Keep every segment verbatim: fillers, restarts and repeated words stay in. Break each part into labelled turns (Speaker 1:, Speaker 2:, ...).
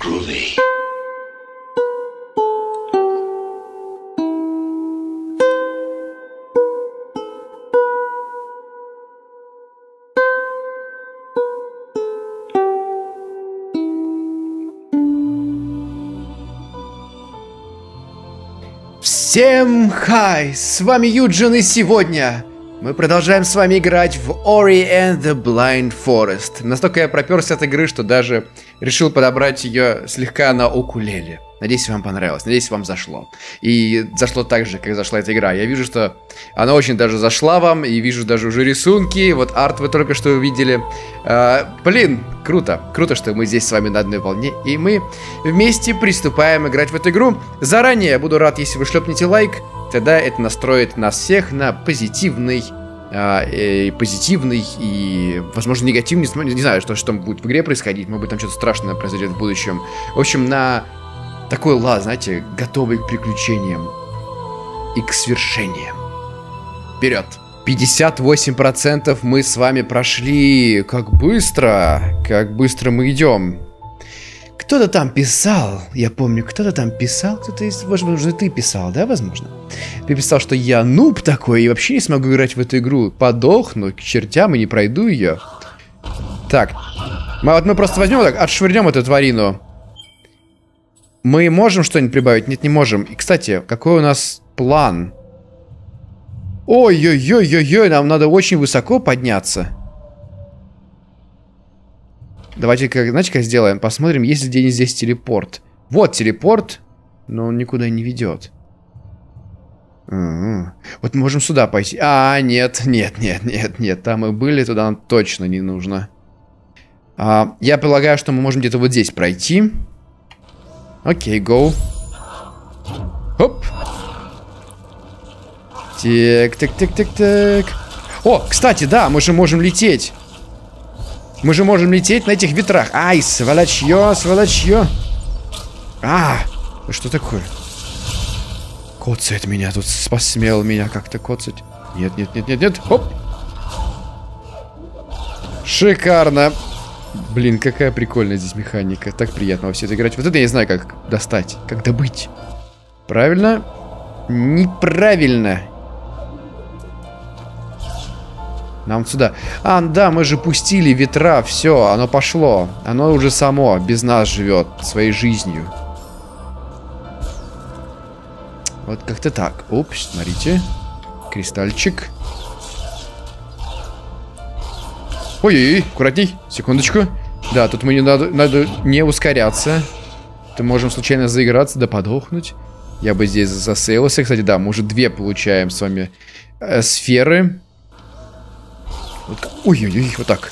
Speaker 1: Groovy.
Speaker 2: Всем хай! С вами Юджин, и сегодня мы продолжаем с вами играть в Ori and the Blind Forest. Настолько я проперся от игры, что даже решил подобрать ее слегка на укулеле. Надеюсь, вам понравилось, надеюсь, вам зашло. И зашло так же, как зашла эта игра. Я вижу, что она очень даже зашла вам, и вижу даже уже рисунки. Вот арт вы только что увидели. А, блин, круто, круто, что мы здесь с вами на одной волне. И мы вместе приступаем играть в эту игру. Заранее я буду рад, если вы шлепнете лайк. Тогда это настроит нас всех на позитивный, а, и позитивный и, возможно, негативный. Не знаю, что, что будет в игре происходить. Может быть, там что-то страшное произойдет в будущем. В общем, на такой лад, знаете, готовый к приключениям и к свершениям. Вперед! пятьдесят восемь процентов мы с вами прошли. Как быстро! Как быстро мы идем. Кто-то там писал, я помню, кто-то там писал, кто-то из, возможно, ты писал, да, возможно? Ты писал, что я нуб такой и вообще не смогу играть в эту игру. Подохну к чертям и не пройду ее. Так, мы, вот мы просто возьмем так, отшвырнем эту тварину. Мы можем что-нибудь прибавить? Нет, не можем. И, кстати, какой у нас план? Ой-ой-ой-ой-ой, нам надо очень высоко подняться. Давайте-ка, знаете, как сделаем? Посмотрим, есть ли где-нибудь здесь телепорт. Вот телепорт, но он никуда не ведет. А-а-а. Вот мы можем сюда пойти. А, нет, нет, нет, нет, нет. Там мы были, туда нам точно не нужно. А, я полагаю, что мы можем где-то вот здесь пройти. Окей, гоу. Хоп. Так, так, так, так, так. О, кстати, да, мы же можем лететь. Мы же можем лететь на этих ветрах. Ай, сволочье, сволочье. А, что такое? Коцает меня, тут посмел меня как-то коцать. Нет, нет, нет, нет, нет. Хоп. Шикарно. Блин, какая прикольная здесь механика. Так приятно во все это играть. Вот это я не знаю, как достать. Как добыть. Правильно? Неправильно. Нам сюда. А, да, мы же пустили ветра. Все, оно пошло. Оно уже само, без нас живет. Своей жизнью. Вот как-то так. Упс, смотрите. Кристальчик. Ой-ой-ой, аккуратней, секундочку. Да, тут мы не надо, надо не ускоряться. То можем случайно заиграться, да подохнуть. Я бы здесь засейлился. Кстати, да, мы уже две получаем с вами э, сферы. Ой-ой-ой, вот так.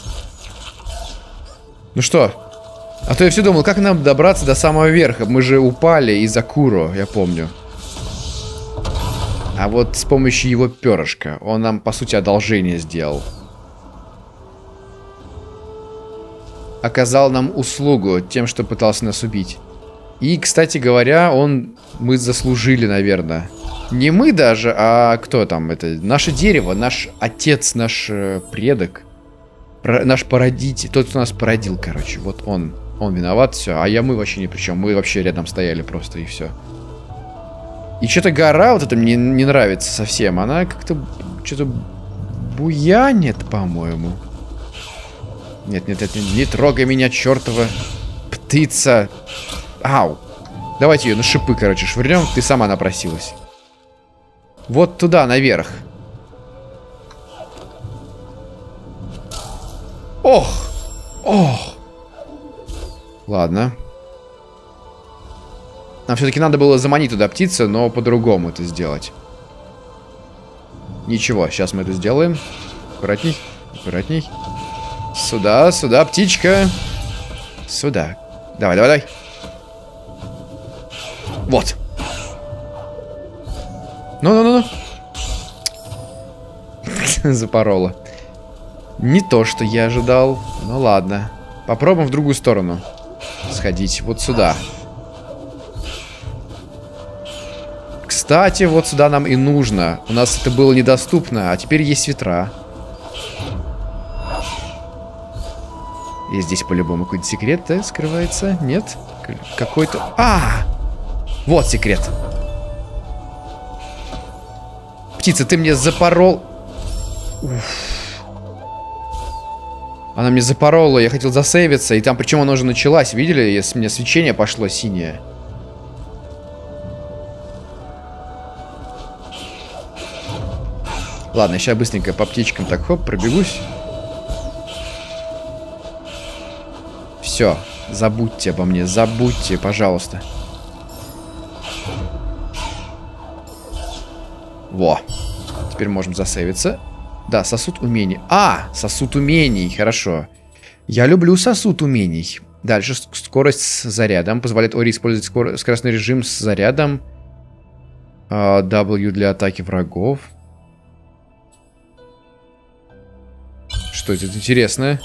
Speaker 2: Ну что? А то я все думал, как нам добраться до самого верха. Мы же упали из-за Куро, я помню. А вот с помощью его перышка он нам, по сути, одолжение сделал. Оказал нам услугу тем, что пытался нас убить. И, кстати говоря, он... Мы заслужили, наверное. Не мы даже, а кто там? Это наше дерево, наш отец, наш э, предок. Про, наш породитель. Тот, кто нас породил, короче. Вот он. Он виноват, все. А я мы вообще ни при чем. Мы вообще рядом стояли просто, и все. И что-то гора вот это мне не нравится совсем. Она как-то... Что-то буянит, по-моему. Нет, нет, нет, не трогай меня, чертова птица. Ау. Давайте ее на шипы, короче, швырнем. Ты сама напросилась. Вот туда, наверх. Ох! Ох! Ладно. Нам все-таки надо было заманить туда птицу, но по-другому это сделать. Ничего, сейчас мы это сделаем. Аккуратней, аккуратней. Сюда, сюда, птичка. Сюда. Давай, давай, давай. Вот. Ну-ну-ну-ну. Запорола. Не то, что я ожидал. Ну ладно. Попробуем в другую сторону сходить. Вот сюда. Кстати, вот сюда нам и нужно. У нас это было недоступно, а теперь есть ветра. И здесь по-любому какой-то секрет, да, скрывается? Нет? Какой-то... А! Вот секрет. Птица, ты мне запорол... Уф. Она мне запорола, я хотел засейвиться. И там, причем она уже началась, видели? Если у меня свечение пошло синее. Ладно, сейчас быстренько по птичкам так хоп, пробегусь. Все, забудьте обо мне, забудьте, пожалуйста. Во. Теперь можем засейвиться. Да, сосуд умений. А, сосуд умений, хорошо. Я люблю сосуд умений. Дальше скорость с зарядом. Позволяет Ори использовать скор... скоростной режим с зарядом. А, W для атаки врагов. Что это интересное?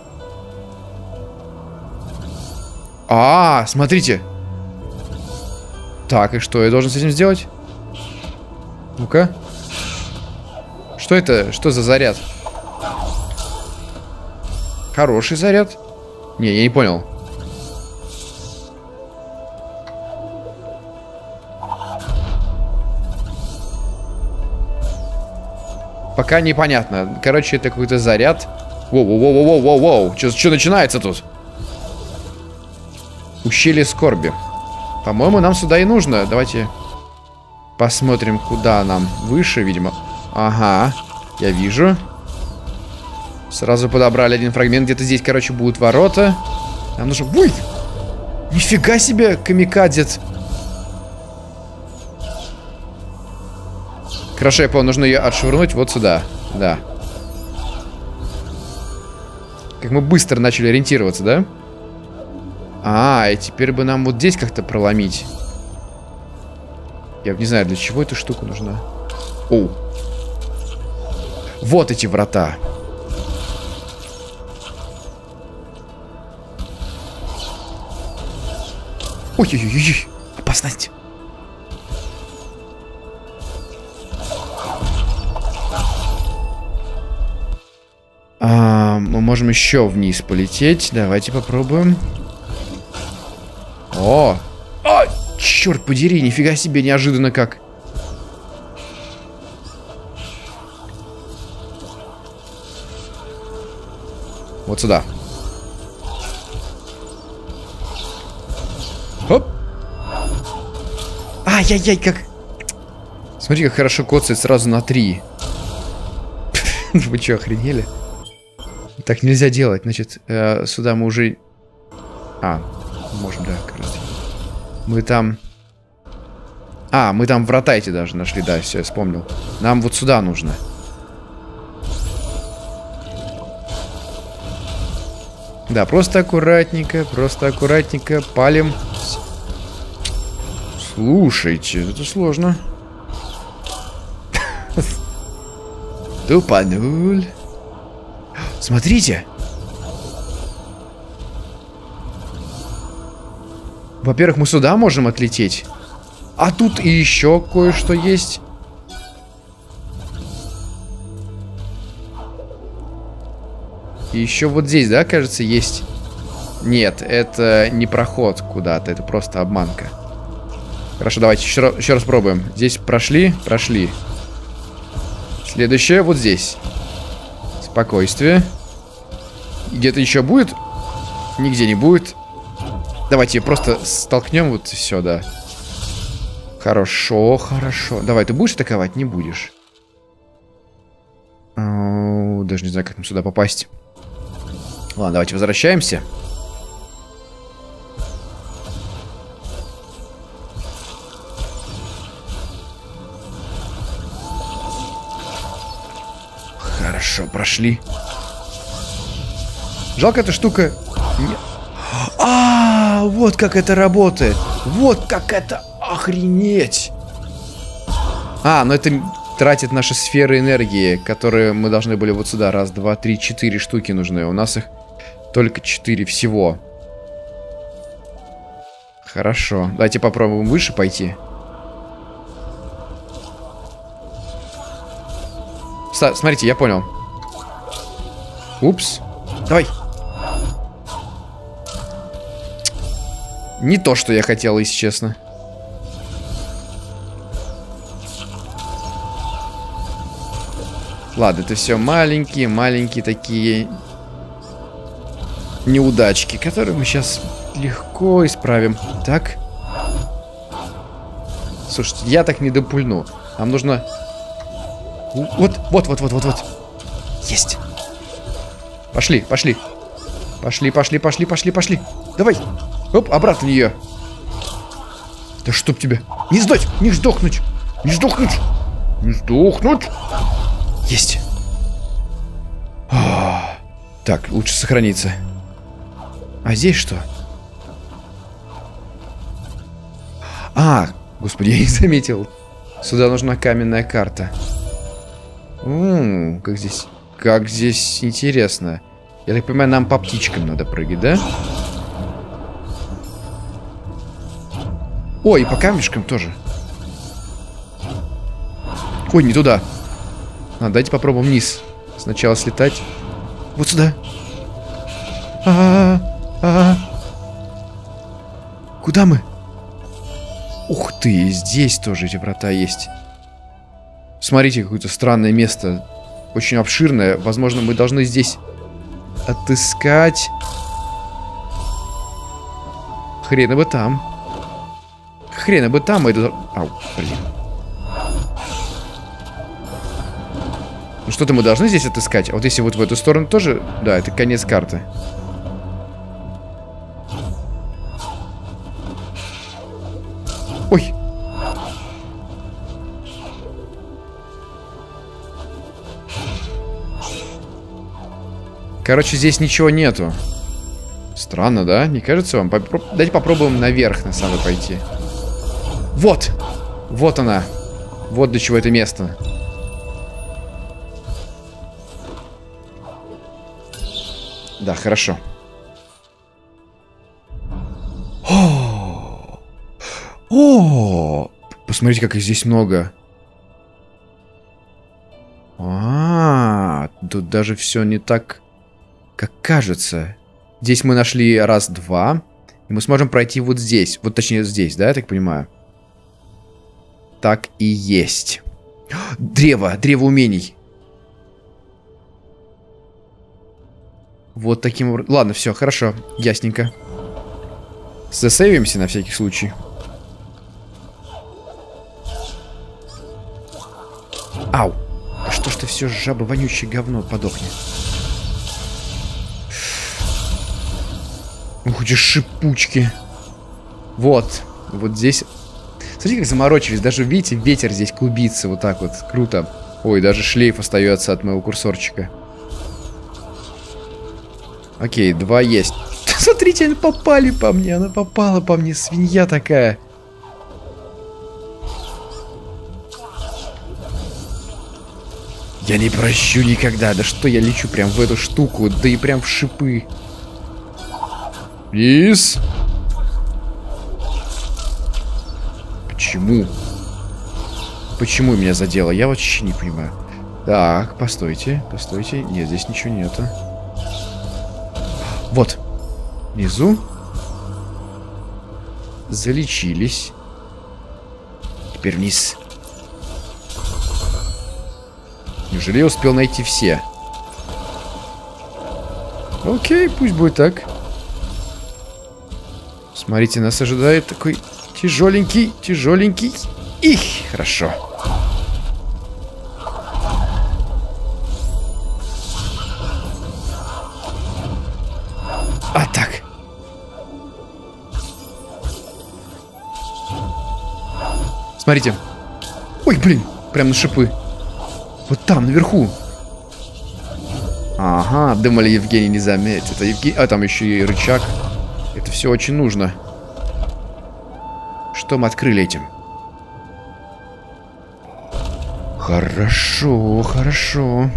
Speaker 2: А, смотрите. Так, и что я должен с этим сделать? Ну-ка. Что это? Что за заряд? Хороший заряд? Не, я не понял. Пока непонятно. Короче, это какой-то заряд. Воу-воу-воу-воу-воу-воу. Что начинается тут? Ущелье скорби. По-моему, нам сюда и нужно. Давайте посмотрим, куда нам. Выше, видимо. Ага, я вижу. Сразу подобрали один фрагмент. Где-то здесь, короче, будут ворота. Нам нужно... Ой! Нифига себе, камикадзе. Хорошо, я понял, нужно ее отшвырнуть вот сюда. Да. Как мы быстро начали ориентироваться, да? А, и теперь бы нам вот здесь как-то проломить. Я не знаю, для чего эта штука нужна. Оу. Вот эти врата. Ой-ой-ой-ой. Опасность. А, мы можем еще вниз полететь. Давайте попробуем. О! О! Черт подери, нифига себе, неожиданно как. Вот сюда. Хоп! Ай-яй-яй, как... Смотри, как хорошо коцает сразу на три. Вы что, охренели? Так нельзя делать. Значит, э, сюда мы уже... А, можем, да, как раз. Мы там... А, мы там врата эти даже нашли, да, все, я вспомнил. Нам вот сюда нужно. Да, просто аккуратненько, просто аккуратненько палим. Слушайте, это сложно. Тупануль. Смотрите. Во-первых, мы сюда можем отлететь. А тут и еще кое-что есть. И еще вот здесь, да, кажется, есть... Нет, это не проход куда-то, это просто обманка. Хорошо, давайте еще раз, еще раз пробуем. Здесь прошли, прошли. Следующее вот здесь. Спокойствие. Где-то еще будет? Нигде не будет. Давайте просто столкнем вот все, да. Хорошо, хорошо. Давай, ты будешь атаковать? Не будешь. О, даже не знаю, как нам сюда попасть. Ладно, давайте возвращаемся. Хорошо, прошли. Жалко, эта штука... А, вот как это работает. Вот как это... Охренеть. А, ну это тратит наши сферы энергии, которые мы должны были вот сюда. Раз, два, три, четыре штуки нужны. У нас их только четыре всего. Хорошо. Давайте попробуем выше пойти. Смотрите, я понял. Упс. Давай. Не то, что я хотел, если честно. Ладно, это все маленькие, маленькие такие неудачки, которые мы сейчас легко исправим. Так. Слушайте, я так не допульну. Нам нужно... Вот, вот, вот, вот, вот, вот. Есть. Пошли, пошли. Пошли, пошли, пошли, пошли, пошли. Давай. Оп, обратно в нее. Да чтоб тебя. Не сдать, не сдохнуть. Не сдохнуть. Не сдохнуть. Есть. О, так, лучше сохраниться. А здесь что? А, господи, я не заметил. Сюда нужна каменная карта. Ммм, как здесь... Как здесь интересно. Я так понимаю, нам по птичкам надо прыгать, да? Ой, и по камешкам тоже. Ой, не туда. А, давайте попробуем вниз. Сначала слетать. Вот сюда. А -а -а -а. Куда мы? Ух ты, здесь тоже эти врата есть. Смотрите, какое-то странное место. Очень обширное. Возможно, мы должны здесь отыскать... Хрена бы там. Хрена бы там. Это... Ау, блин. Ну что-то мы должны здесь отыскать. А вот если вот в эту сторону тоже... Да, это конец карты. Ой. Короче, здесь ничего нету. Странно, да? Не кажется вам? Попро... Давайте попробуем наверх, на самое пойти. Вот! Вот она. Вот для чего это место. Да, хорошо. О! О! Посмотрите, как их здесь много. А, тут даже все не так, как кажется. Здесь мы нашли раз-два. И мы сможем пройти вот здесь. Вот точнее здесь, да, я так понимаю? Так и есть. Древо, древо умений. Вот таким... Ладно, все, хорошо, ясненько. Засейвимся на всякий случай. Ау! А что ж ты все, жаба, вонючее говно, подохни. Ух, эти шипучки. Вот. Вот здесь... Смотрите, как заморочились. Даже, видите, ветер здесь клубится вот так вот. Круто. Ой, даже шлейф остается от моего курсорчика. Окей, два есть. Смотрите, они попали по мне. Она попала по мне. Свинья такая. Я не прощу никогда. Да что я лечу прям в эту штуку. Да и прям в шипы. Плиз. Почему? Почему меня задело? Я вообще не понимаю. Так, постойте, постойте. Нет, здесь ничего нету. Вот. Внизу. Залечились. Теперь вниз. Неужели я успел найти все? Окей, пусть будет так. Смотрите, нас ожидает такой тяжеленький, тяжеленький. Их, хорошо. А так. Смотрите. Ой, блин, прям на шипы. Вот там, наверху. Ага, думали, Евгений не заметит. Это Евгений... А, там еще и рычаг. Это все очень нужно. Что мы открыли этим? Хорошо, хорошо.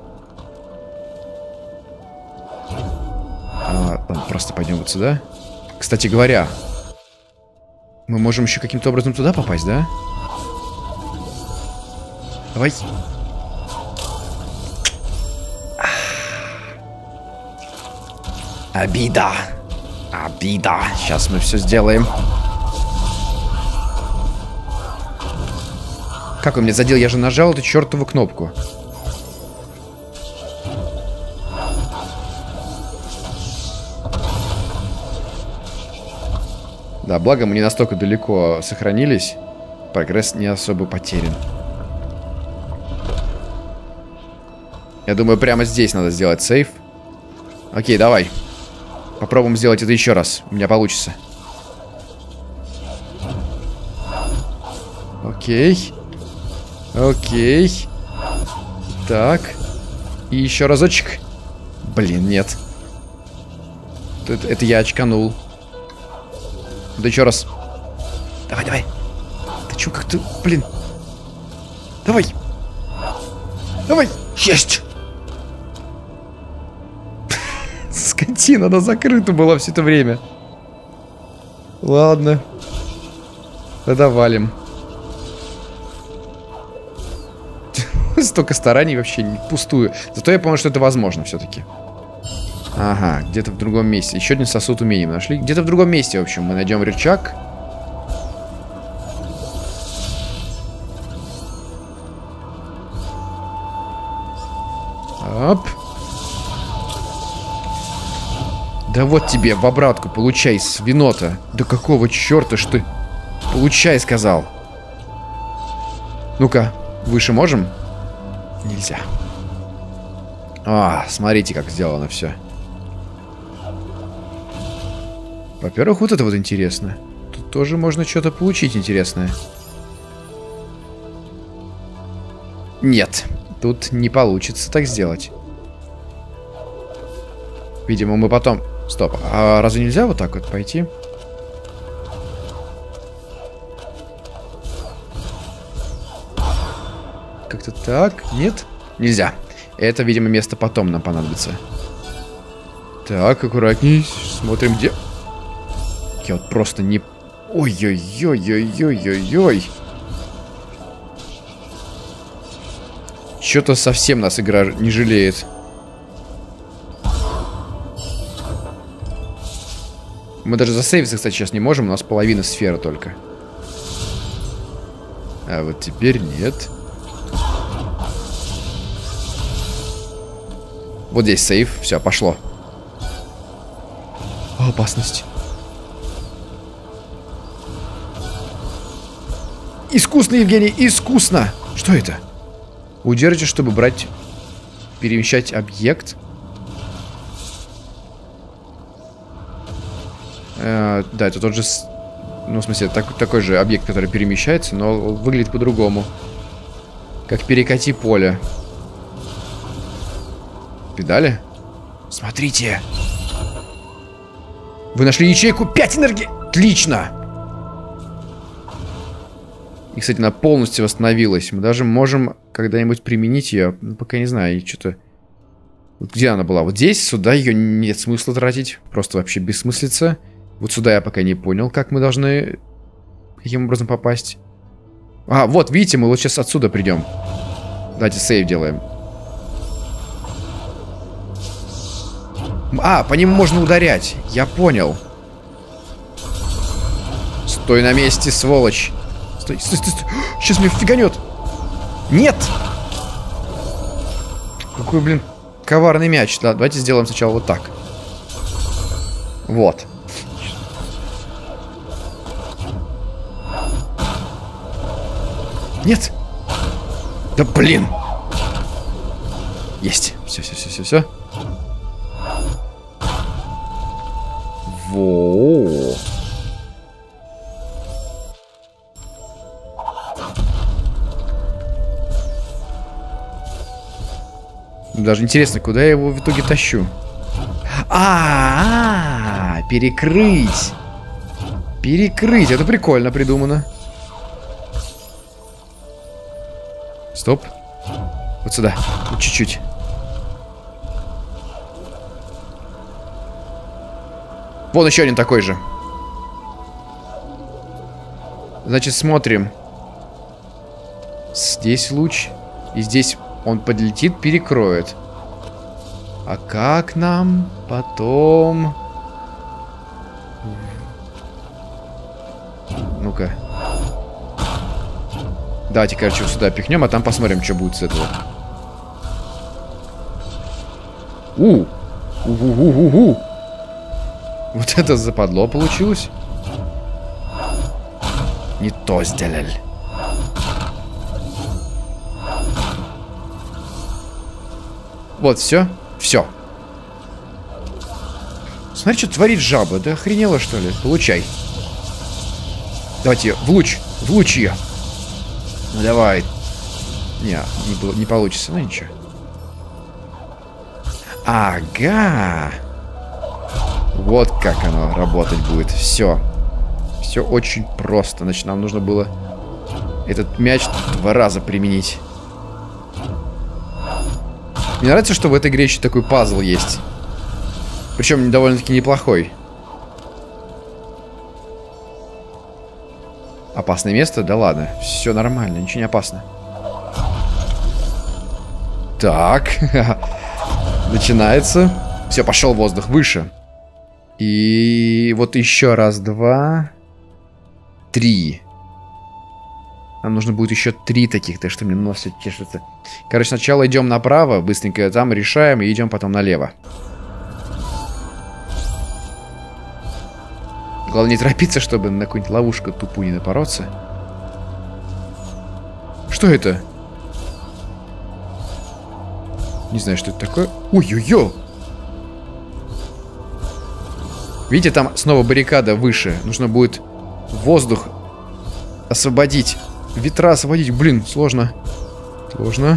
Speaker 2: А, ладно, просто пойдем вот сюда. Кстати говоря, мы можем еще каким-то образом туда попасть, да? Давай. Обида. Обида. Сейчас мы все сделаем. Как он меня задел? Я же нажал эту чертову кнопку. Да, благо мы не настолько далеко сохранились. Прогресс не особо потерян. Я думаю, прямо здесь надо сделать сейф. Окей, давай. Попробуем сделать это еще раз. У меня получится. Окей. Окей. Так. И еще разочек. Блин, нет. Это, это я очканул. Да еще раз. Давай, давай. Ты че, как ты... Блин. Давай. Давай. Есть. Скотина, она закрыта была все это время. Ладно. Тогда валим. Столько стараний вообще не впустую. Зато я понял, что это возможно все-таки. Ага, где-то в другом месте. Еще один сосуд умений мы нашли. Где-то в другом месте, в общем, мы найдем рычаг. Оп. Да вот тебе в обратку, получай, свинота. Да какого черта ж ты? Получай, сказал. Ну-ка, выше можем? Нельзя. А, смотрите, как сделано все. Во-первых, вот это вот интересно. Тут тоже можно что-то получить интересное. Нет, тут не получится так сделать. Видимо, мы потом... Стоп, а разве нельзя вот так вот пойти? Как-то так? Нет? Нельзя. Это, видимо, место потом нам понадобится. Так, аккуратней. Смотрим, где... Я вот просто не... Ой-ой-ой-ой-ой-ой-ой. Что-то совсем нас игра не жалеет. Мы даже засейвиться, кстати, сейчас не можем. У нас половина сферы только. А вот теперь нет. Вот здесь сейв. Все, пошло. О, опасность. Искусно, Евгений, искусно. Что это? Удержите, чтобы брать... Перемещать объект. Э, да, это тот же... Ну, в смысле, так, такой же объект, который перемещается, но выглядит по-другому. Как перекати поле. Педали? Смотрите. Вы нашли ячейку пять энергии. Отлично. И, кстати, она полностью восстановилась. Мы даже можем когда-нибудь применить ее. Ну, пока не знаю, что-то... Вот где она была? Вот здесь, сюда ее нет смысла тратить. Просто вообще бессмыслица. Вот сюда я пока не понял, как мы должны... Каким образом попасть. А, вот, видите, мы вот сейчас отсюда придем. Давайте сейв делаем. А, по ним можно ударять. Я понял. Стой на месте, сволочь. Стой, стой, стой, стой. Сейчас меня фиганет. Нет! Какой, блин, коварный мяч. Да, давайте сделаем сначала вот так. Вот. Нет! Да блин! Есть. Все, все, все, все, все. Во. Даже интересно, куда я его в итоге тащу. А, -а, -а перекрыть. Перекрыть. Это прикольно придумано. Стоп. Вот сюда. Вот чуть-чуть. Вон еще один такой же. Значит, смотрим. Здесь луч. И здесь он подлетит, перекроет. А как нам потом... Ну-ка. Давайте, короче, сюда пихнем, а там посмотрим, что будет с этого. У! У-у-у-у-у! Вот это западло получилось. Не то сделали. Вот, все. Все. Смотри, что творит жаба. Да охренела, что ли? Получай. Давайте ее в луч. В луч ее. Ну давай. Не, не, не получится. Ну ничего. Ага. Вот как оно работать будет. Все. Все очень просто. Значит, нам нужно было этот мяч два раза применить. Мне нравится, что в этой игре еще такой пазл есть. Причем довольно-таки неплохой. Опасное место? Да ладно. Все нормально, ничего не опасно. Так. Начинается. Все, пошел воздух выше. И вот еще раз, два, три. Нам нужно будет еще три таких, так что мне нос чешется. Короче, сначала идем направо, быстренько там решаем, и идем потом налево. Главное не торопиться, чтобы на какую-нибудь ловушку тупую не напороться. Что это? Не знаю, что это такое. Ой-ой-ой! Видите, там снова баррикада выше. Нужно будет воздух освободить. Ветра освободить. Блин, сложно. Сложно.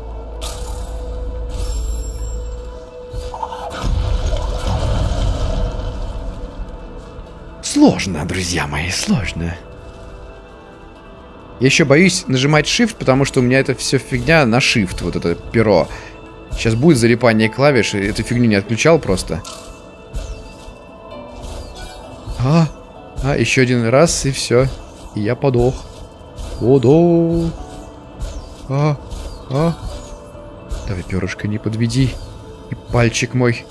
Speaker 2: Сложно, друзья мои, сложно. Я еще боюсь нажимать Shift, потому что у меня это все фигня на Shift, вот это перо. Сейчас будет залипание клавиш, и эту фигню не отключал просто. А, а, еще один раз, и все. И я подох. Подох. А, а. Давай, перышко, не подведи. И пальчик мой.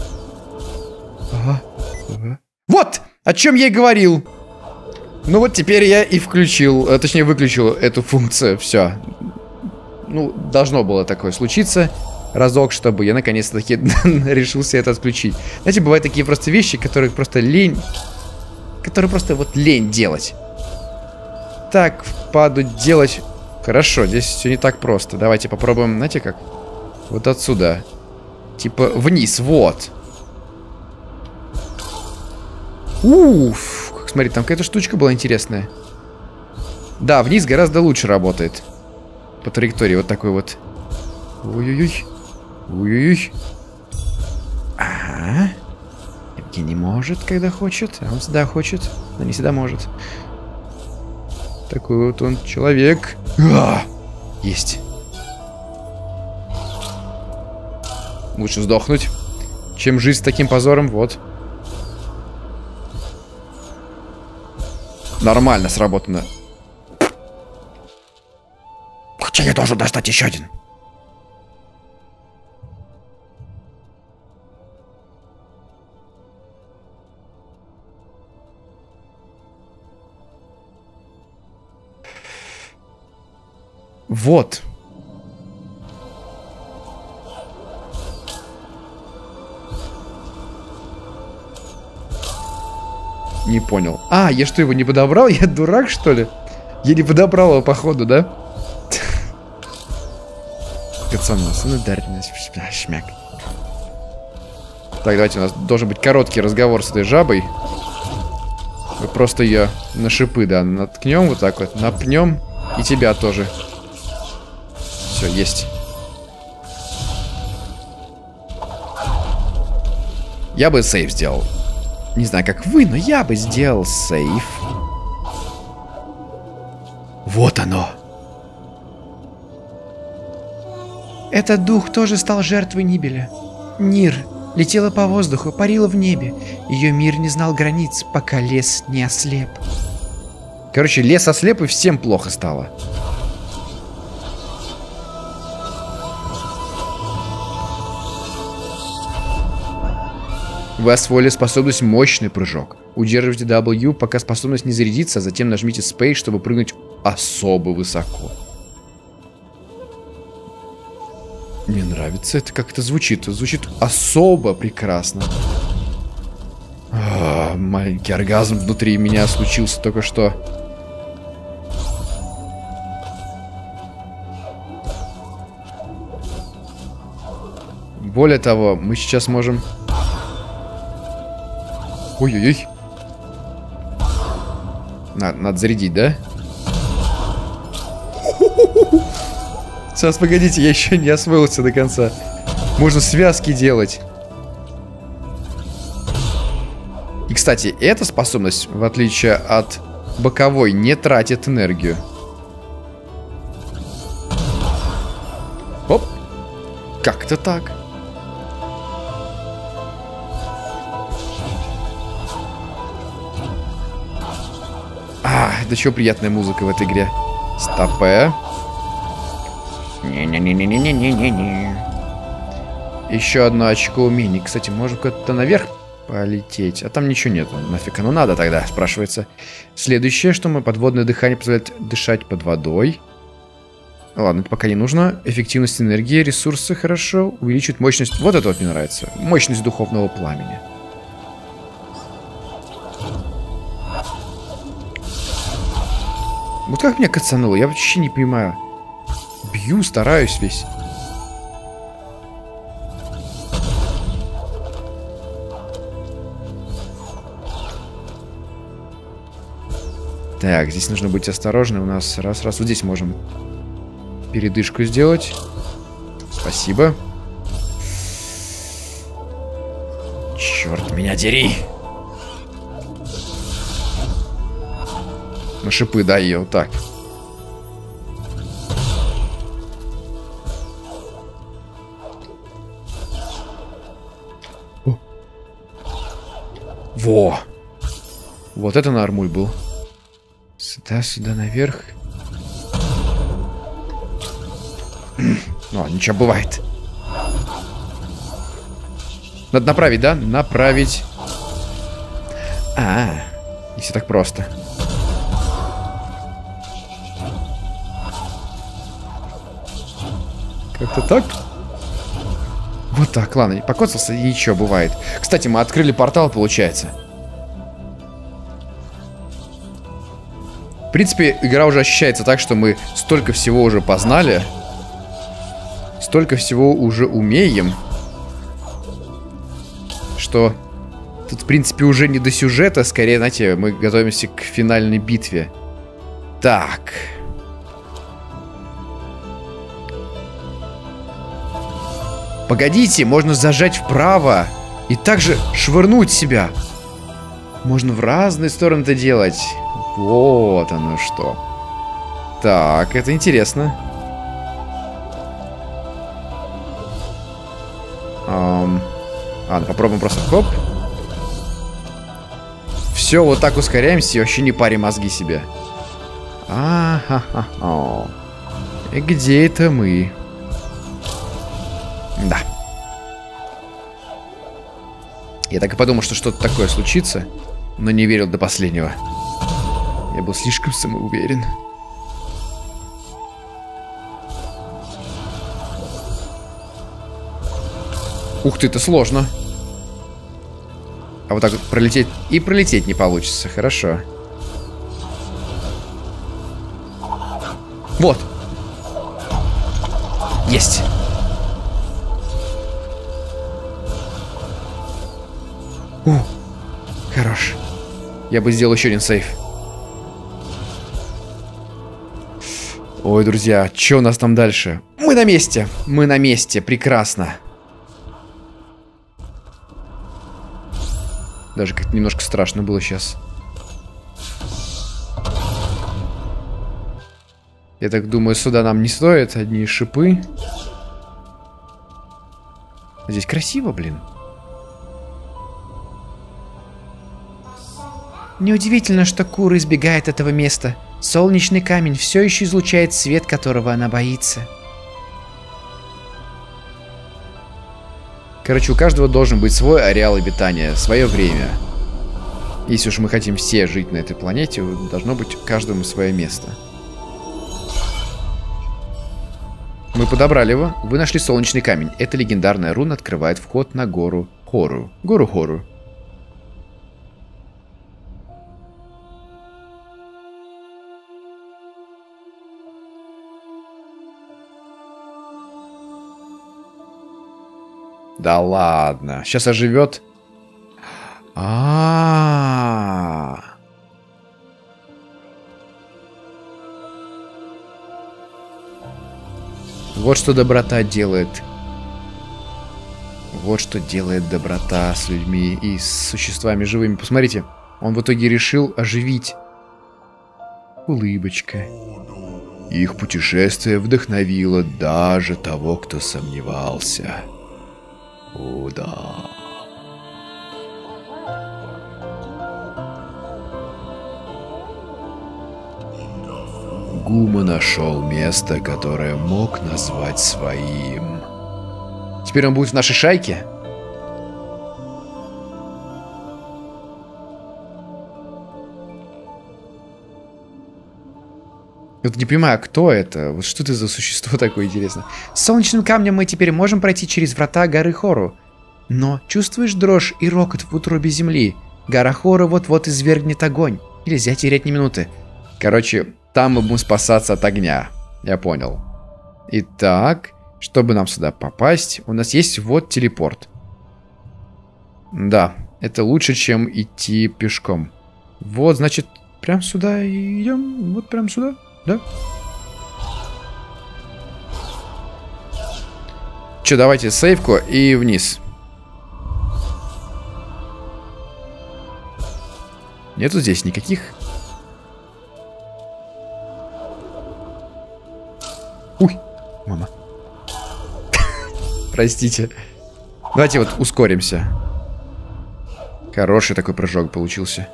Speaker 2: Ага, ага. Вот! О чем я и говорил. Ну вот теперь я и включил, а, точнее выключил эту функцию. Все. Ну, должно было такое случиться. Разок, чтобы я наконец-таки решился это отключить. Знаете, бывают такие просто вещи, которые просто лень... Которые просто вот лень делать. Так, впаду делать... Хорошо, здесь все не так просто. Давайте попробуем, знаете как? Вот отсюда. Типа вниз, вот. Уф, смотри, там какая-то штучка была интересная. Да, вниз гораздо лучше работает. По траектории вот такой вот. Ой-ой-ой. Ой-ой-ой. Ага. И не может, когда хочет. А он всегда хочет, но не всегда может. Такой вот он человек. А, есть. Лучше сдохнуть, чем жить с таким позором. Вот. Нормально сработано. Хотя я должен достать еще один. Вот. Не понял. А, я что, его не подобрал? Я дурак, что ли? Я не подобрал его, походу, да? Шмяк. Так, давайте, у нас должен быть короткий разговор с этой жабой. Мы просто ее на шипы, да, наткнем вот так вот, напнем. И тебя тоже. Все, есть. Я бы сейв сделал. Не знаю, как вы, но я бы сделал сейв. Вот оно. Этот дух тоже стал жертвой Нибеля. Нир летела по воздуху, парила в небе. Ее мир не знал границ, пока лес не ослеп. Короче, лес ослеп, и всем плохо стало. Вы освоили способность «Мощный прыжок». Удерживайте W, пока способность не зарядится, а затем нажмите Space, чтобы прыгнуть особо высоко. Мне нравится это, как это звучит. Звучит особо прекрасно. А, маленький оргазм внутри меня случился только что. Более того, мы сейчас можем... Ой-ой-ой. Надо, надо зарядить, да? Сейчас, погодите, я еще не освоился до конца. Можно связки делать. И, кстати, эта способность, в отличие от боковой, не тратит энергию. Оп. Как-то так. А, да чего приятная музыка в этой игре. Стопэ. Не-не-не-не-не-не-не-не. Еще одно очко умений. Кстати, можно куда-то наверх полететь. А там ничего нету. Нафиг оно надо тогда, спрашивается. Следующее, что мы... Подводное дыхание позволяет дышать под водой. Ладно, это пока не нужно. Эффективность энергии, ресурсы хорошо. Увеличивает мощность... Вот это вот мне нравится. Мощность духовного пламени. Вот как меня кацануло, я вообще не понимаю. Бью, стараюсь весь. Так, здесь нужно быть осторожным. У нас раз-раз. Вот здесь можем передышку сделать. Спасибо. Черт меня дери. На шипы, да, ее вот так. О. Во! Вот это нормуль был. Сюда, сюда, наверх. Ну, ничего, бывает. Надо направить, да? Направить. А, не все так просто. Как-то так? Вот так, ладно, покоцался и еще бывает. Кстати, мы открыли портал, получается. В принципе, игра уже ощущается так, что мы столько всего уже познали. Столько всего уже умеем. Что тут, в принципе, уже не до сюжета. Скорее, знаете, мы готовимся к финальной битве. Так. Погодите, можно зажать вправо и также швырнуть себя. Можно в разные стороны это делать. Вот оно что. Так, это интересно. Um, ладно, попробуем просто хоп. Все, вот так ускоряемся и вообще не парим мозги себе. А-ха-ха-ха. И где это мы? Да. Я так и подумал, что что-то такое случится, но не верил до последнего. Я был слишком самоуверен. Ух ты, это сложно. А вот так вот пролететь... И пролететь не получится, хорошо. Вот. Есть. У, хорош. Я бы сделал еще один сейф. Ой, друзья, что у нас там дальше? Мы на месте. Мы на месте. Прекрасно. Даже как-то немножко страшно было сейчас. Я так думаю, сюда нам не стоит. Одни шипы. Здесь красиво, блин.
Speaker 1: Неудивительно, что Кура избегает этого места. Солнечный камень все еще излучает свет, которого она боится.
Speaker 2: Короче, у каждого должен быть свой ареал обитания, свое время. Если уж мы хотим все жить на этой планете, должно быть каждому свое место. Мы подобрали его. Вы нашли солнечный камень. Эта легендарная руна открывает вход на гору Хору. Гору Хору. Да ладно. Сейчас оживет. А-а-а. Вот что доброта делает. Вот что делает доброта с людьми и с существами живыми. Посмотрите, он в итоге решил оживить. Улыбочка. Их путешествие вдохновило даже того, кто сомневался. О, да. Гума нашел место, которое мог назвать своим. Теперь он будет в нашей шайке? Вот не понимаю, кто это? Вот что это за существо такое интересное? С солнечным камнем мы теперь можем пройти через врата горы Хору. Но чувствуешь дрожь и рокот в утробе земли? Гора Хору вот-вот извергнет огонь. Нельзя терять ни минуты. Короче, там мы будем спасаться от огня. Я понял. Итак, чтобы нам сюда попасть, у нас есть вот телепорт. Да, это лучше, чем идти пешком. Вот, значит, прям сюда и идем. Вот прям сюда, да? Че, давайте сейвку и вниз. Нету здесь никаких... Уй, мама. Простите. Давайте вот ускоримся. Хороший такой прыжок получился.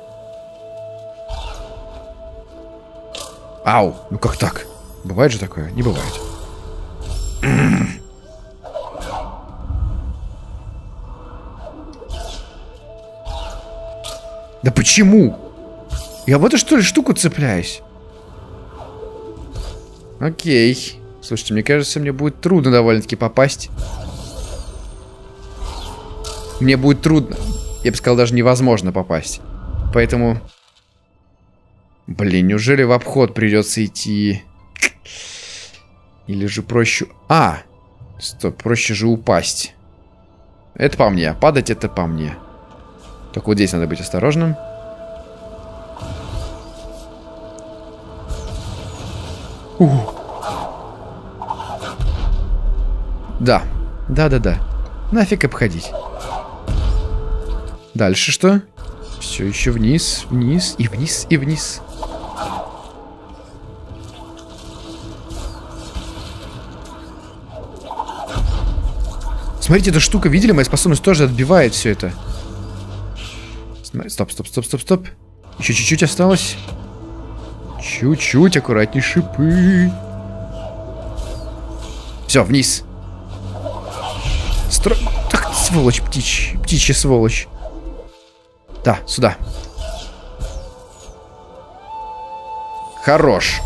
Speaker 2: Ау, ну как так? Бывает же такое? Не бывает. Да почему? Я в эту что ли штуку цепляюсь? Окей. Слушайте, мне кажется, мне будет трудно довольно-таки попасть. Мне будет трудно. Я бы сказал, даже невозможно попасть. Поэтому... Блин, неужели в обход придется идти? Или же проще... А! Стоп, проще же упасть. Это по мне. Падать это по мне. Только вот здесь надо быть осторожным. Ух. Да. Да-да-да. Нафиг обходить. Дальше что? Все еще вниз, вниз и вниз и вниз. Смотрите, эта штука, видели? Моя способность тоже отбивает все это. Стоп, стоп, стоп, стоп, стоп. Еще чуть-чуть осталось. Чуть-чуть, аккуратней шипы. Все, вниз. Стро... Так, сволочь, птичь. Птичья сволочь. Да, сюда. Хорош.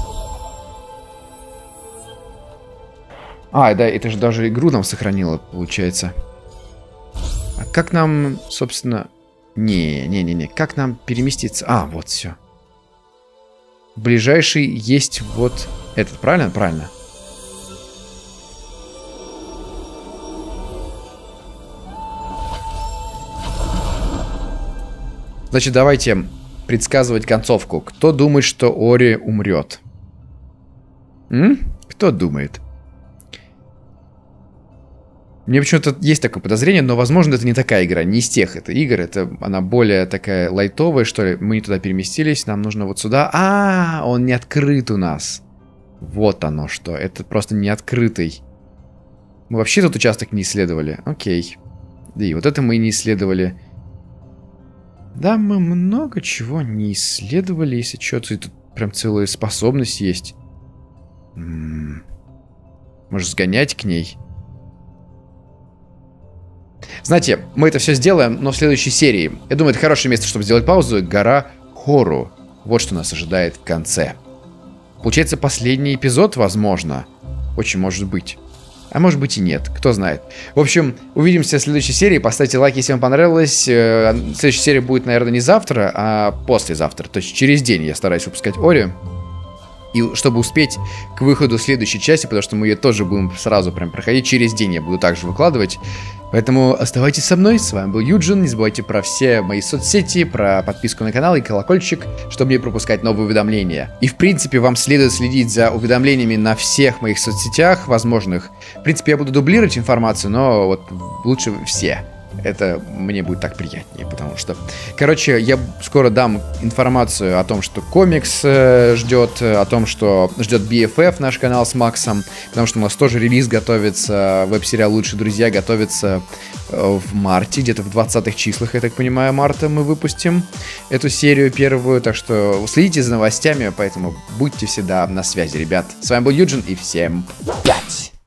Speaker 2: А, да, это же даже игру нам сохранило, получается. А как нам, собственно... Не-не-не-не, как нам переместиться? А, вот все. Ближайший есть вот этот, правильно? Правильно. Значит, давайте предсказывать концовку. Кто думает, что Ори умрет? М? Кто думает? Мне почему-то есть такое подозрение, но, возможно, это не такая игра, не из тех это игр. Это она более такая лайтовая, что ли. Мы не туда переместились, нам нужно вот сюда. А, он не открыт у нас. Вот оно что. Это просто не открытый. Мы вообще этот участок не исследовали. Окей. Да и вот это мы не исследовали. Да, мы много чего не исследовали, если что-то. Тут прям целая способность есть. М-м-м. Может, сгонять к ней? Знаете, мы это все сделаем, но в следующей серии. Я думаю, это хорошее место, чтобы сделать паузу. Гора Хору. Вот что нас ожидает в конце. Получается, последний эпизод, возможно. Очень может быть. А может быть и нет, кто знает. В общем, увидимся в следующей серии. Поставьте лайк, если вам понравилось. Следующая серия будет, наверное, не завтра, а послезавтра. То есть через день я стараюсь выпускать Ори. И чтобы успеть к выходу следующей части, потому что мы ее тоже будем сразу прям проходить, через день я буду также выкладывать. Поэтому оставайтесь со мной, с вами был Юджин, не забывайте про все мои соцсети, про подписку на канал и колокольчик, чтобы не пропускать новые уведомления. И в принципе вам следует следить за уведомлениями на всех моих соцсетях возможных. В принципе я буду дублировать информацию, но вот лучше все. Это мне будет так приятнее, потому что... Короче, я скоро дам информацию о том, что комикс э, ждет, о том, что ждет би эф эф, наш канал с Максом, потому что у нас тоже релиз готовится, веб-сериал «Лучшие друзья» готовится э, в марте, где-то в двадцатых числах, я так понимаю, марта мы выпустим эту серию первую, так что следите за новостями, поэтому будьте всегда на связи, ребят. С вами был Юджин, и всем пять!